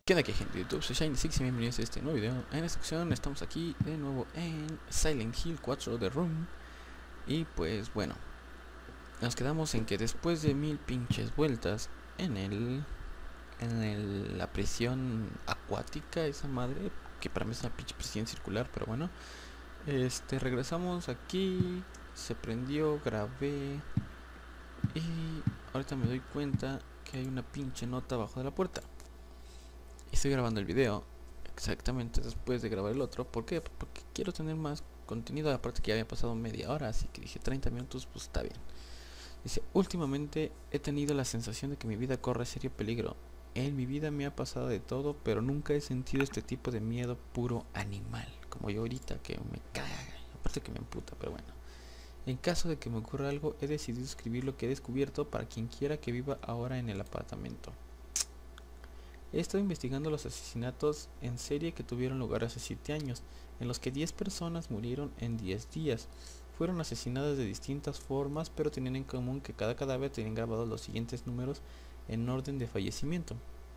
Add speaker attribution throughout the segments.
Speaker 1: ¿Qué onda, que gente de YouTube? Soy Shiny6 y bienvenidos a este nuevo video. En esta ocasión estamos aquí de nuevo en Silent Hill 4 The Room. Y pues bueno, nos quedamos en que después de 1000 pinches vueltas en la prisión acuática, esa madre, que para mí es una pinche prisión circular, pero bueno, regresamos aquí, se prendió, grabé y ahorita me doy cuenta que hay una pinche nota abajo de la puerta. Estoy grabando el video exactamente después de grabar el otro. ¿Por qué? Porque quiero tener más contenido. Aparte que ya había pasado media hora, así que dije 30 minutos, pues está bien. Dice: últimamente he tenido la sensación de que mi vida corre serio peligro. En mi vida me ha pasado de todo, pero nunca he sentido este tipo de miedo puro animal, como yo ahorita, que me caga. Aparte que me emputa, pero bueno. En caso de que me ocurra algo, he decidido escribir lo que he descubierto para quien quiera que viva ahora en el apartamento. He estado investigando los asesinatos en serie que tuvieron lugar hace 7 años, en los que 10 personas murieron en 10 días. Fueron asesinadas de distintas formas, pero tenían en común que cada cadáver tenía grabados los siguientes números en orden de fallecimiento: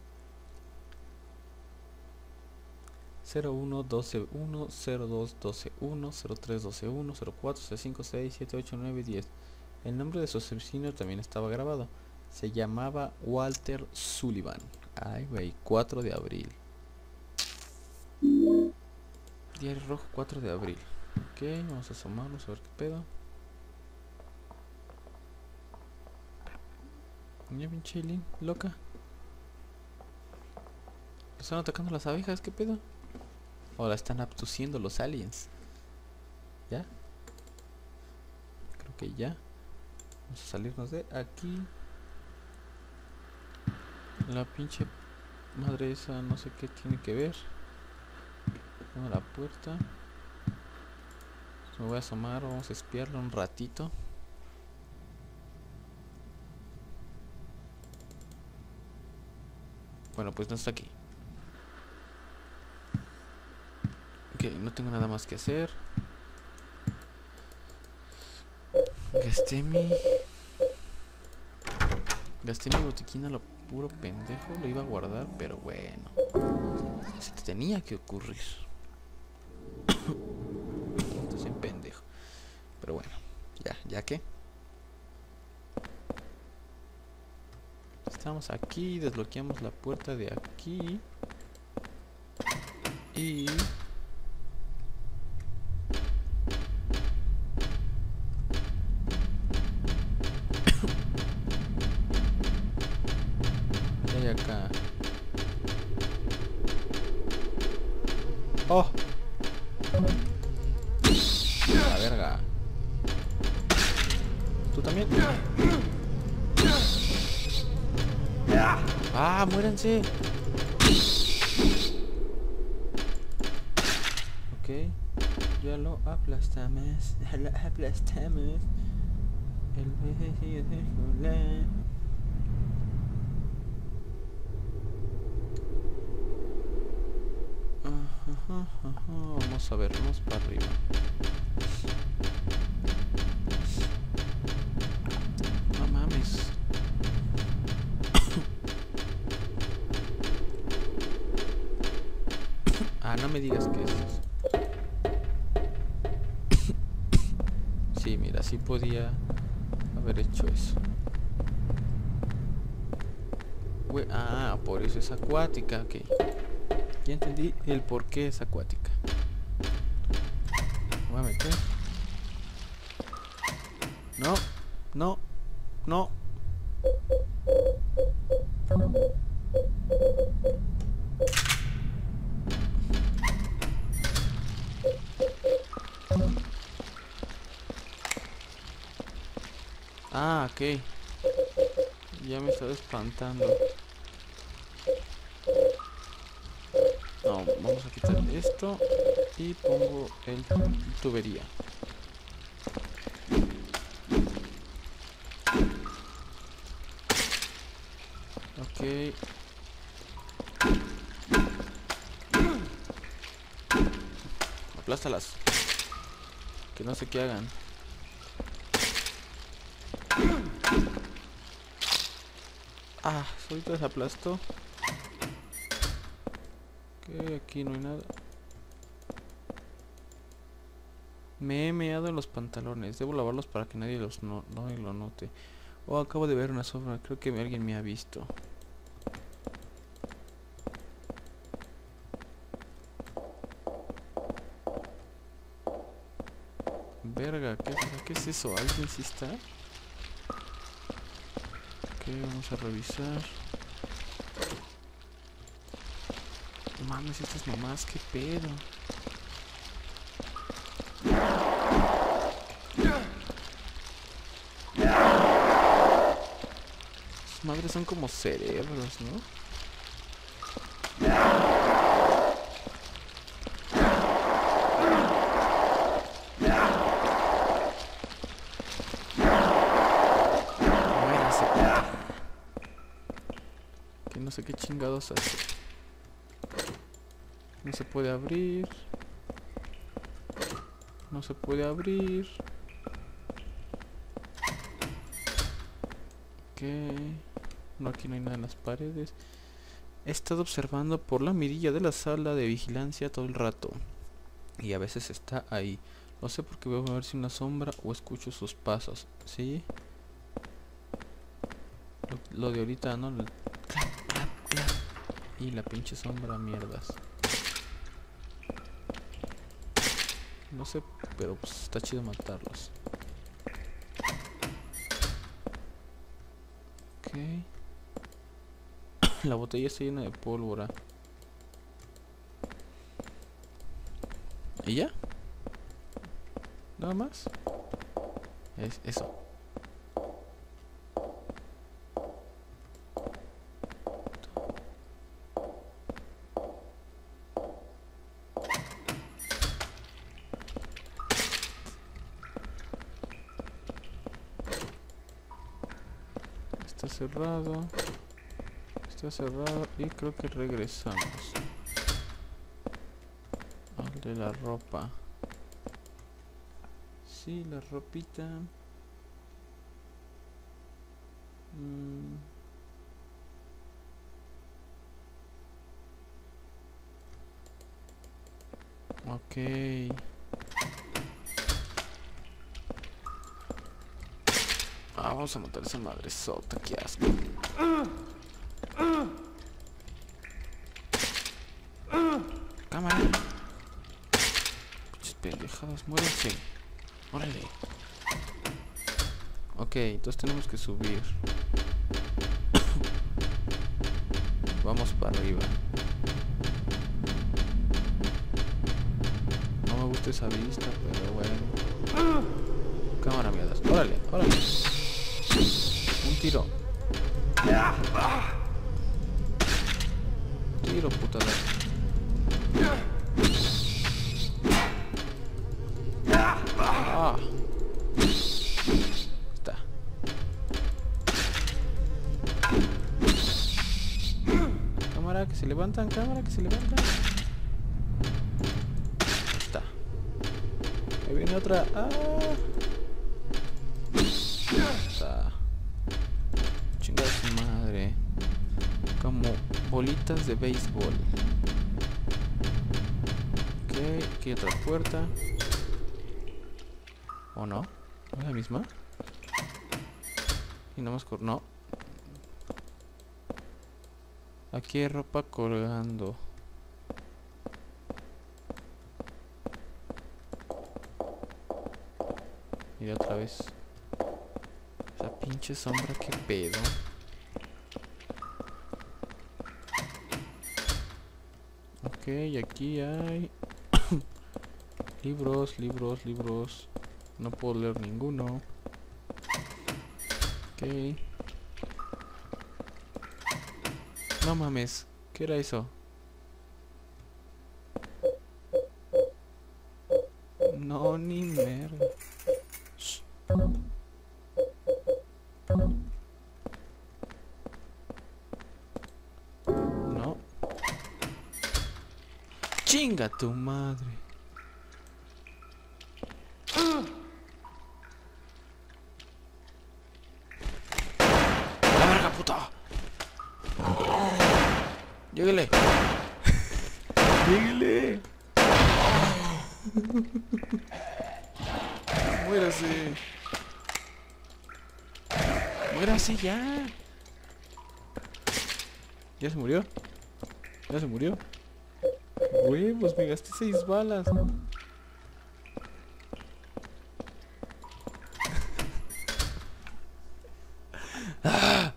Speaker 1: 01, 12, 1, 02, 12, 1, 03, 12, 1, 04, 05, 6, 7, 8, 9, 10. El nombre de su asesino también estaba grabado. Se llamaba Walter Sullivan. Ay, güey, 4 de abril. Diario rojo, 4 de abril. Ok, vamos a asomarnos a ver qué pedo. Mira, pinche Eileen, loca. ¿Están atacando las abejas? ¿Qué pedo? ¿O la están abduciendo los aliens? ¿Ya? Creo que ya. Vamos a salirnos de aquí. La pinche madre esa no sé qué tiene que ver. Tengo la puerta. Me voy a asomar, vamos a espiarla un ratito. Bueno, pues no está aquí. Ok, no tengo nada más que hacer. Gasté mi botiquín a lo puro pendejo. Lo iba a guardar, pero bueno, se te tenía que ocurrir. Entonces en pendejo. Pero bueno, ya que estamos aquí, desbloqueamos la puerta de aquí. Y ¿qué hay acá? ¡Oh! La verga. ¿Tú también? ¡Ah, muéranse! Ok, ya lo aplastamos. Lo aplastamos. El vecino de Fulán. Vamos a ver, vamos para arriba. No mames. Ah, no me digas que es eso. Sí, mira, sí podía haber hecho eso. Ah, por eso es acuática, ok. Ya entendí el por qué es acuática. Voy a meter. No, no, no. Ah, ok. Ya me estaba espantando. No, vamos a quitar esto y pongo el tubería. Ok. Aplástalas. Que no sé qué hagan. Ah, solito desaplastó. Que aquí no hay nada. Me he meado en los pantalones. Debo lavarlos para que nadie no lo note. Oh, acabo de ver una sombra. Creo que alguien me ha visto. Verga, ¿qué es eso? ¿Alguien sí está? Ok, vamos a revisar. No mames, estas mamás, qué pedo. Sus madres son como cerebros, ¿no? Muérase, puta. Que no sé qué chingados hace. No se puede abrir. No se puede abrir. Ok. No, aquí no hay nada en las paredes. He estado observando por la mirilla de la sala de vigilancia todo el rato. Y a veces está ahí. No sé por qué veo a ver si una sombra o escucho sus pasos. ¿Sí? Lo de ahorita, ¿no? Clap, clap, clap. Y la pinche sombra, mierdas. No sé, pero pues está chido matarlos. Ok. La botella está llena de pólvora. ¿Y ya? ¿Nada más? Es eso. Está cerrado. Está cerrado y creo que regresamos al de la ropa. Sí, la ropita. Ok. Vamos a matar a esa madre sota, qué asco. Cámara. Pinches pendejadas, muérense. Órale. Ok, entonces tenemos que subir. Vamos para arriba. No me gusta esa vista, pero bueno. Cámara, mierdas. Órale, órale. Un tiro. Tiro, putada. Ah. Está. Cámara, que se levantan, cámara, que se levantan. Está. Ahí viene otra. Ah. Está. Chingada su madre. Como bolitas de béisbol. Ok, aquí hay otra puerta. ¿O no? ¿No es la misma? Y no más no. Aquí hay ropa colgando. Mira otra vez. Esa pinche sombra, qué pedo. Ok, y aquí hay libros, libros, libros. No puedo leer ninguno. Ok. No mames, ¿qué era eso? No, ni merda. Shh. No. Chinga tu madre. ¡La verga, puta! Lléguele. Muérase. Muérase ya. ¿Ya se murió? ¿Ya se murió? Huevos, me gasté 6 balas. ¡Ah!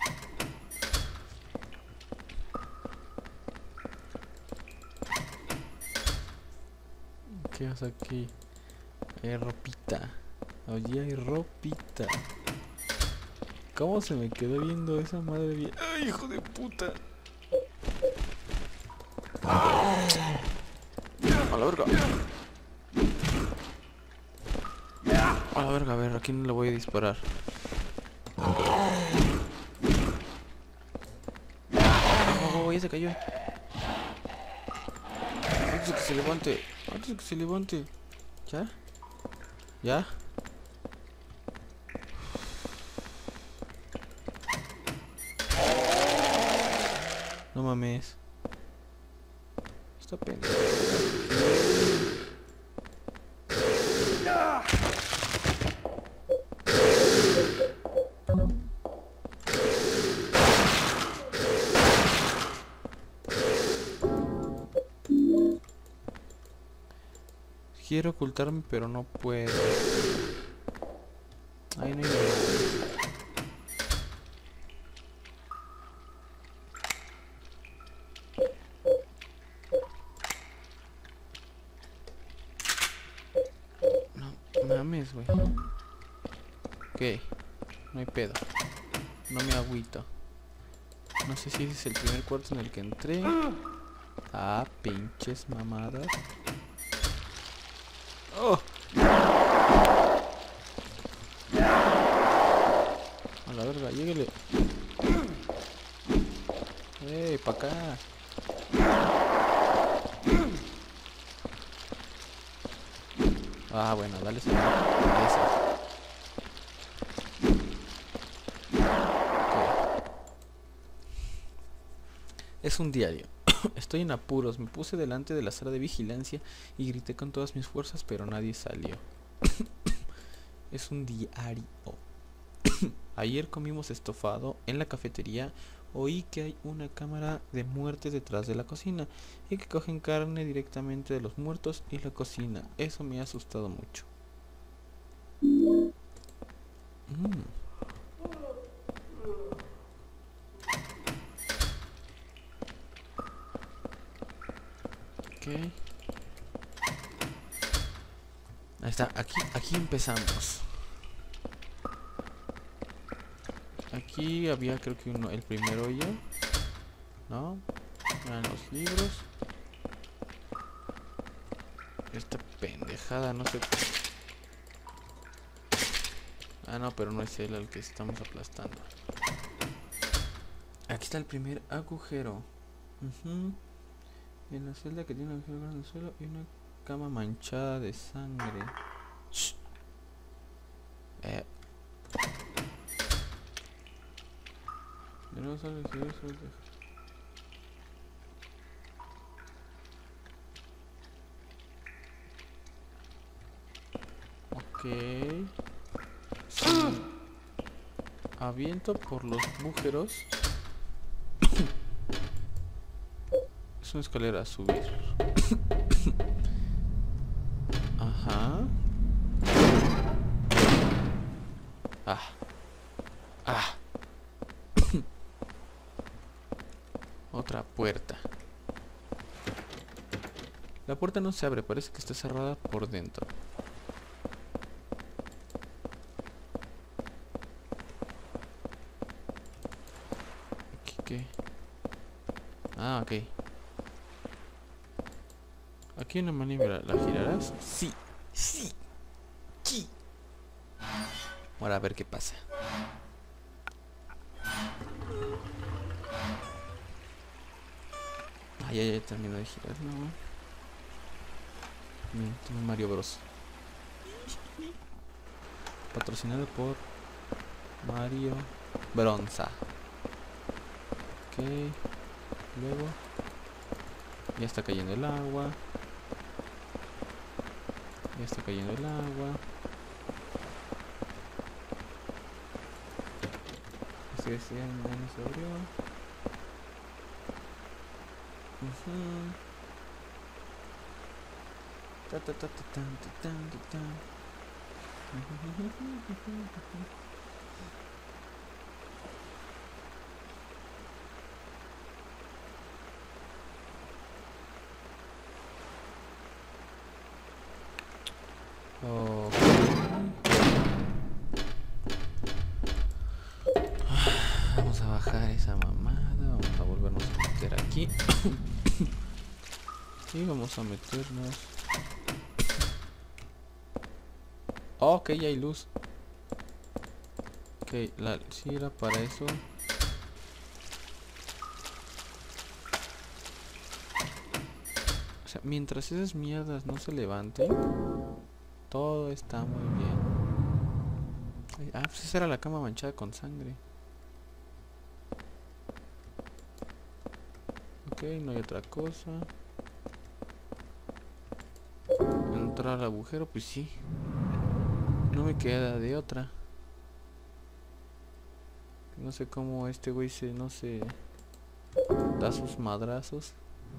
Speaker 1: ¿Qué hace aquí? Hay ropita. Oye, hay ropita. ¿Cómo se me quedó viendo esa madre bien? ¡Ay, hijo de puta! A la verga. A la verga, a ver, ¿a quién le voy a disparar? Oh, ya se cayó. Antes de que se levante. Antes de que se levante. ¿Ya? ¿Ya? No mames. Está pendejo. Quiero ocultarme, pero no puedo. Ahí no hay nada. No mames, güey. Ok, no hay pedo. No me agüito. No sé si ese es el primer cuarto en el que entré. Ah, pinches mamadas. Oh. A la verga, lléguele. Pa' acá. Ah, bueno, dale esa. Dale esa. Okay. Es un diario. Estoy en apuros. Me puse delante de la sala de vigilancia y grité con todas mis fuerzas, pero nadie salió. Es un diario. Ayer comimos estofado en la cafetería. Oí que hay una cámara de muertes detrás de la cocina y que cogen carne directamente de los muertos y la cocina. Eso me ha asustado mucho. Ok. Ahí está, aquí empezamos. Aquí había creo que el primer hoyo. ¿No? Eran los libros. Esta pendejada, no sé. Ah, no, pero no es él al que estamos aplastando. Aquí está el primer agujero. En la celda que tiene un agujero en el suelo y una cama manchada de sangre. Shh. De nuevo sale eso. Ok. Sí. Aviento por los agujeros. Es una escalera a subir. Ajá. Otra puerta. La puerta no se abre, parece que está cerrada por dentro. ¿Aquí qué? Ah, ok. Aquí hay una maniobra. ¿La girarás? Sí. Sí. Sí. Ahora a ver qué pasa. Ya terminó de girar, ¿no? Toma Mario Bros. Patrocinado por Mario Bronza. Ok. Luego ya está cayendo el agua. está cayendo el agua. Este ya no se abrió. Ta ta ta ta tan ta tan ta tan. Oh. Vamos a bajar esa mamada. Vamos a volvernos a meter aquí. Y vamos a meternos. Oh, ok, ya hay luz. Ok, sí era para eso. O sea, mientras esas mierdas no se levanten, todo está muy bien. Ah, pues esa era la cama manchada con sangre. Ok, no hay otra cosa. Entrar al agujero, pues sí. No me queda de otra. No sé cómo este güey no se da sus madrazos.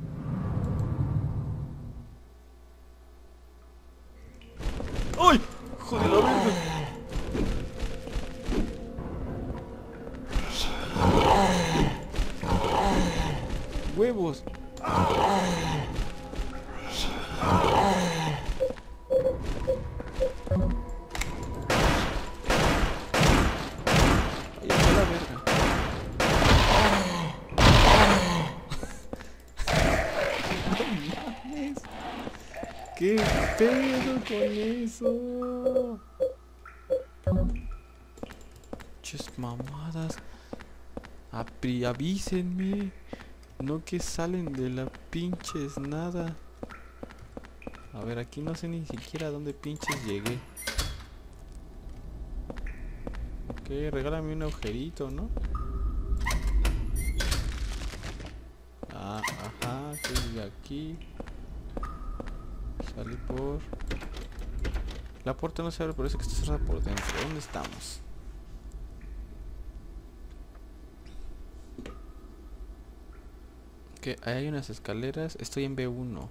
Speaker 1: ¡Ay! ¡Joder, la verga! ¡Huevos! ¿Qué pedo con eso? Ches mamadas. Avísenme. No que salen de la pinches nada. A ver, aquí no sé ni siquiera a dónde pinches llegué. Ok, regálame un agujerito, ¿no? Ah, ajá, que diga aquí. Salí por... La puerta no se abre, parece que está cerrada por dentro. ¿Dónde estamos? Que ahí hay unas escaleras. Estoy en B1.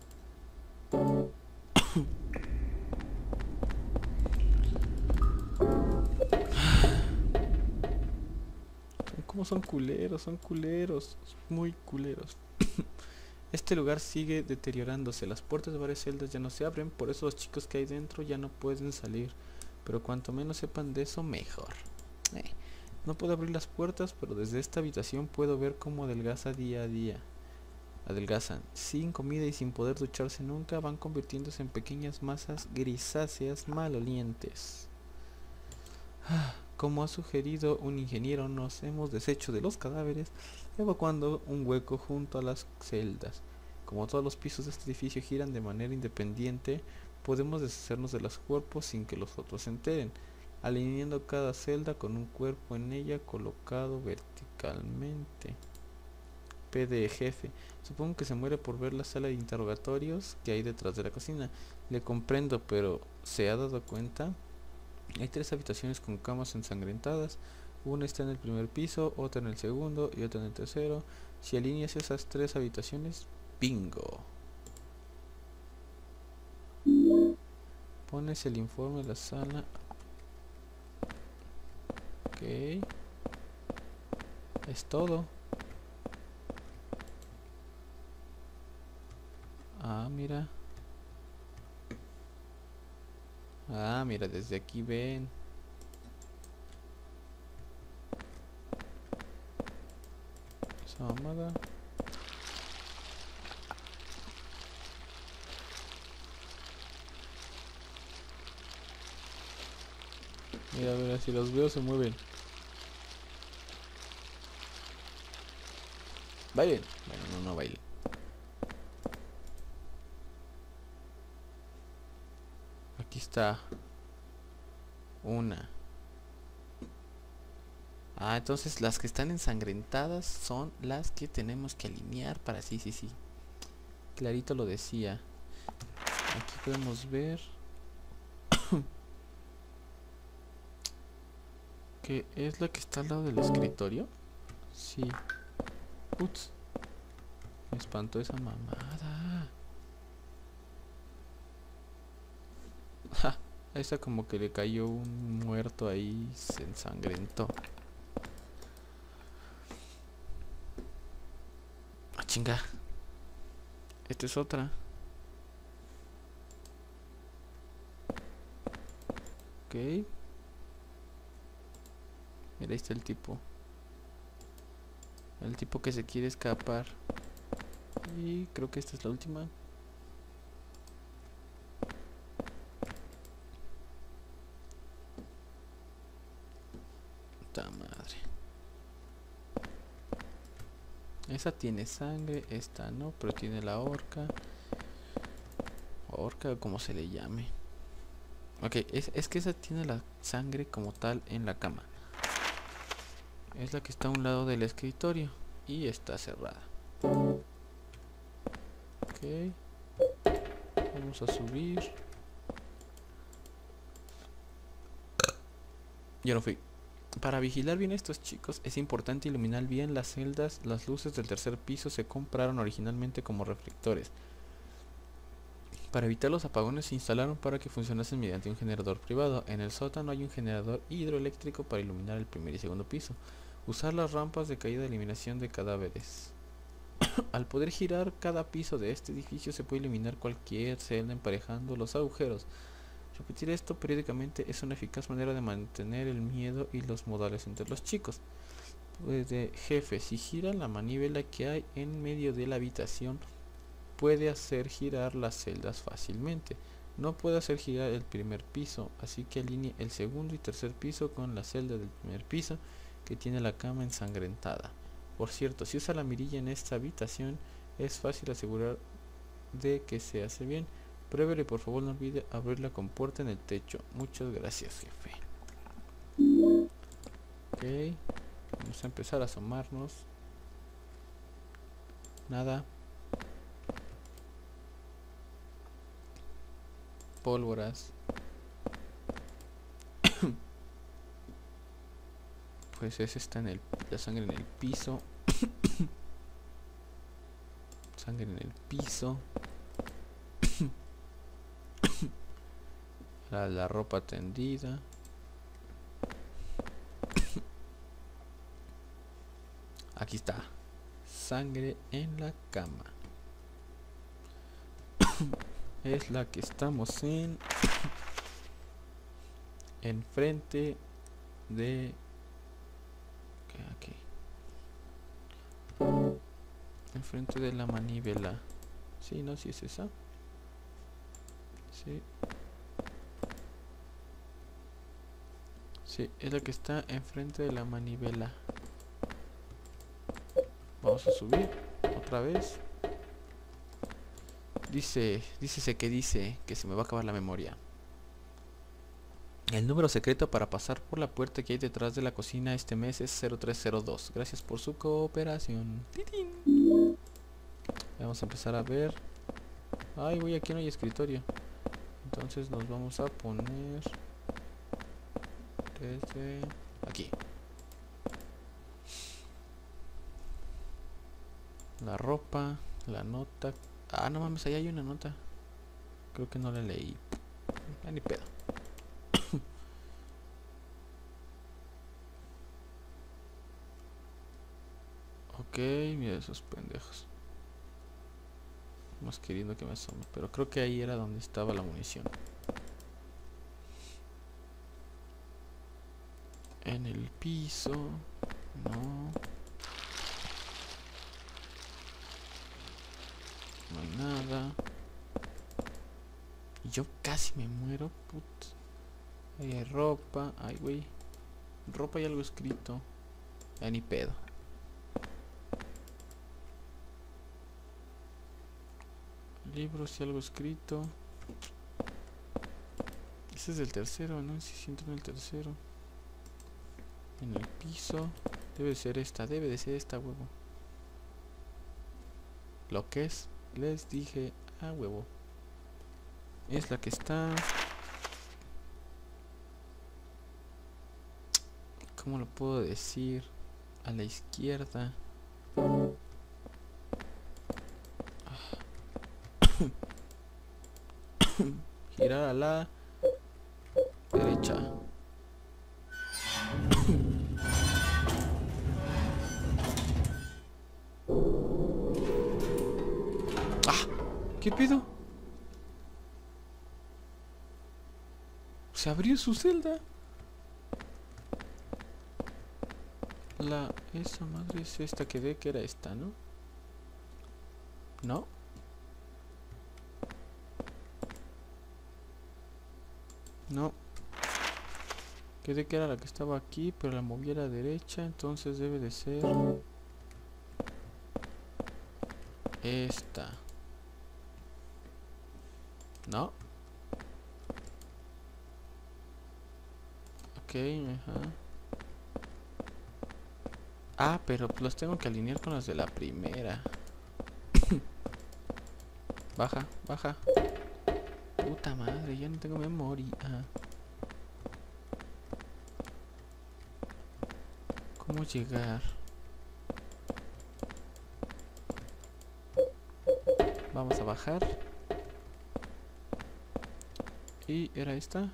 Speaker 1: ¿Cómo son culeros? Son culeros. Muy culeros. Este lugar sigue deteriorándose. Las puertas de varias celdas ya no se abren. Por eso los chicos que hay dentro ya no pueden salir. Pero cuanto menos sepan de eso, mejor. No puedo abrir las puertas, pero desde esta habitación puedo ver cómo adelgaza día a día. Adelgazan. Sin comida y sin poder ducharse nunca, van convirtiéndose en pequeñas masas grisáceas malolientes. Como ha sugerido un ingeniero, nos hemos deshecho de los cadáveres, evacuando un hueco junto a las celdas. Como todos los pisos de este edificio giran de manera independiente, podemos deshacernos de los cuerpos sin que los otros se enteren, alineando cada celda con un cuerpo en ella colocado verticalmente. P de jefe. Supongo que se muere por ver la sala de interrogatorios que hay detrás de la cocina. Le comprendo, pero ¿se ha dado cuenta? Hay 3 habitaciones con camas ensangrentadas. Una está en el primer piso, otra en el segundo y otra en el tercero. Si alineas esas 3 habitaciones, bingo. Pones el informe de la sala. Ok. Es todo. Ah, mira. Ah, mira, desde aquí ven. Esa mamada. Mira, si los veo se mueven. Bailen. Bueno, no bailen. Aquí está. Una. Ah, entonces las que están ensangrentadas son las que tenemos que alinear para sí. Clarito lo decía. Aquí podemos ver Que es la que está al lado del escritorio. Sí. Ups. Me espantó esa mamada. Ja. A esa como que le cayó un muerto ahí. Se ensangrentó. Ah, chinga. Esta es otra. Ok. Mira, ahí está el tipo. El tipo que se quiere escapar. Y creo que esta es la última. ¡Ta madre! Esa tiene sangre, esta no, pero tiene la horca. Horca, como se le llame. Ok, es que esa tiene la sangre como tal en la cama. Es la que está a un lado del escritorio. Y está cerrada. Ok. Vamos a subir. Yo no fui. Para vigilar bien a estos chicos es importante iluminar bien las celdas. Las luces del tercer piso se compraron originalmente como reflectores. Para evitar los apagones se instalaron para que funcionasen mediante un generador privado. En el sótano hay un generador hidroeléctrico para iluminar el primer y segundo piso. Usar las rampas de caída de eliminación de cadáveres. Al poder girar cada piso de este edificio se puede eliminar cualquier celda emparejando los agujeros. Repetir esto periódicamente es una eficaz manera de mantener el miedo y los modales entre los chicos. Pues jefe, si gira la manivela que hay en medio de la habitación, puede hacer girar las celdas fácilmente. No puede hacer girar el primer piso, así que alinee el segundo y tercer piso con la celda del primer piso que tiene la cama ensangrentada. Por cierto, si usa la mirilla en esta habitación, es fácil asegurar de que se hace bien. Pruébele, por favor, no olvide abrir la compuerta en el techo. Muchas gracias, jefe. Ok, vamos a empezar a asomarnos. Nada. Pólvoras. Pues ese está en la sangre en el piso. Sangre en el piso. La ropa tendida. Aquí está. Sangre en la cama. Es la que estamos en. Enfrente de. Aquí. Enfrente de la manivela. Sí, no, sí es esa. Sí. Sí, es la que está enfrente de la manivela. Vamos a subir otra vez. Dícese que se me va a acabar la memoria. El número secreto para pasar por la puerta que hay detrás de la cocina este mes es 0302. Gracias por su cooperación. ¡Titín! Vamos a empezar a ver. Ay, voy, aquí no hay escritorio. Entonces nos vamos a poner desde aquí. La ropa, la nota. Ah, no mames, ahí hay una nota. Creo que no la leí. Ya ni pedo. Ok, mira esos pendejos. Más queriendo que me asome. Pero creo que ahí era donde estaba la munición. En el piso. No. No hay nada. Y yo casi me muero, put. Ahí hay ropa. Ay, güey. Ropa y algo escrito. Ya ni pedo. Libros y algo escrito. Ese es del tercero, ¿no? Si siento en el tercero. En el piso. Debe de ser esta, huevo. Lo que es, les dije, huevo. Es la que está. ¿Cómo lo puedo decir? A la izquierda. Girar a la derecha. ¡Ah! ¿Qué pedo? Se abrió su celda. Esa madre es esta que ve que era esta, ¿no? ¿No? No. Quedé que era la que estaba aquí, pero la moví a la derecha, entonces debe de ser esta. ¿No? Ok, ajá. Ah, pero los tengo que alinear con las de la primera. Baja, baja. Puta madre, ya no tengo memoria. ¿Cómo llegar? Vamos a bajar. ¿Y era esta?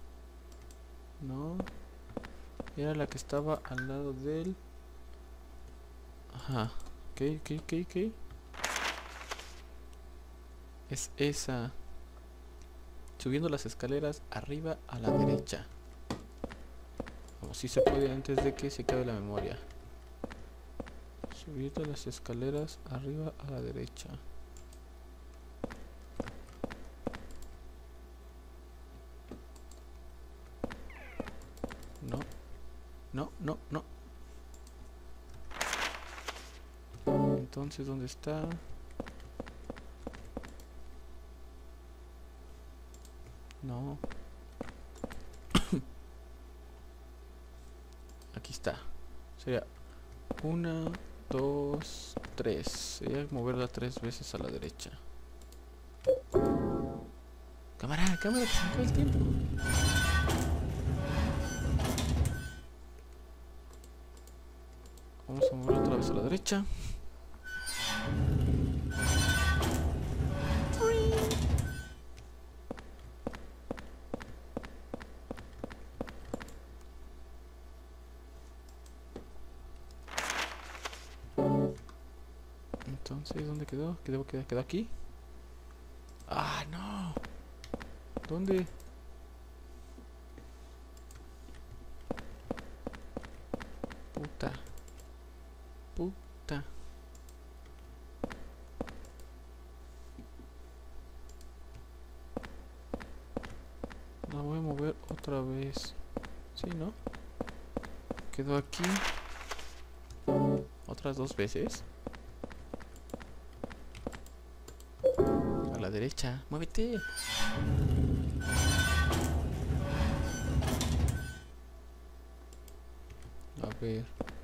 Speaker 1: No. Era la que estaba al lado del... Ajá. Ok. Es esa. Subiendo las escaleras arriba a la derecha. Vamos, si se puede antes de que se acabe la memoria. Subiendo las escaleras arriba a la derecha. No. Entonces, ¿dónde está? No. Aquí está. Sería 1, 2, 3. Sería moverla 3 veces a la derecha. Cámara, que se me acaba el tiempo. Vamos a moverla otra vez a la derecha. Entonces, ¿dónde quedó? Quedó aquí. ¡Ah, no! ¿Dónde? Puta. La voy a mover otra vez. ¿Sí, no? Quedó aquí. Otras 2 veces. A la derecha. ¡Muévete! A ver.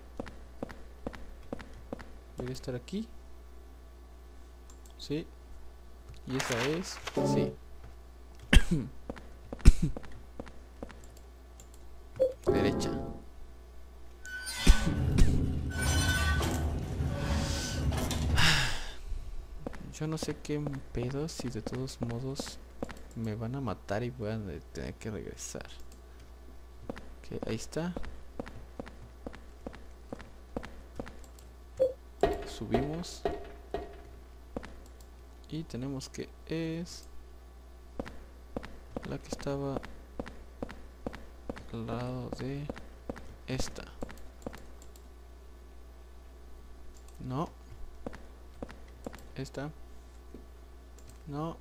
Speaker 1: Debería estar aquí. Sí. Y esa es. Sí. Derecha. Yo no sé qué pedo, si de todos modos me van a matar y voy a tener que regresar. Ok, ahí está. Subimos. Y tenemos que es la que estaba al lado de esta. No. Esta. No.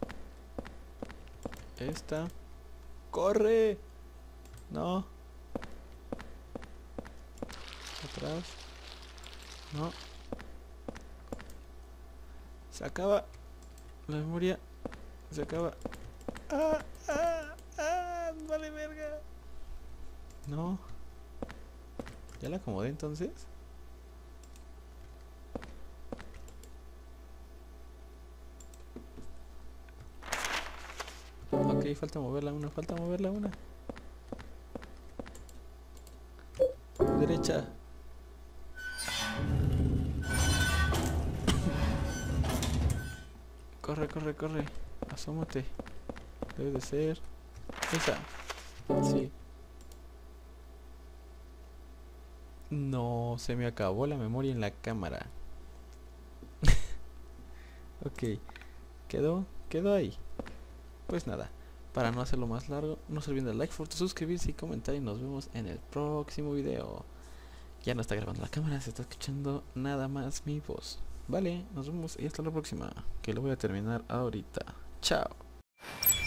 Speaker 1: Esta. ¡Corre! No. Atrás. No. Se acaba la memoria. Se acaba. Vale verga. No. ¿Ya la acomodé entonces? Ok, falta moverla una. derecha. Corre, corre, corre. Asómate. Debe de ser esa. Sí. No, se me acabó la memoria en la cámara. Ok, quedó ahí. Pues nada, para no hacerlo más largo, no se olviden de like, suscribirse y comentar, y nos vemos en el próximo video. Ya no está grabando la cámara, se está escuchando nada más mi voz. Vale, nos vemos y hasta la próxima, que lo voy a terminar ahorita. Chao.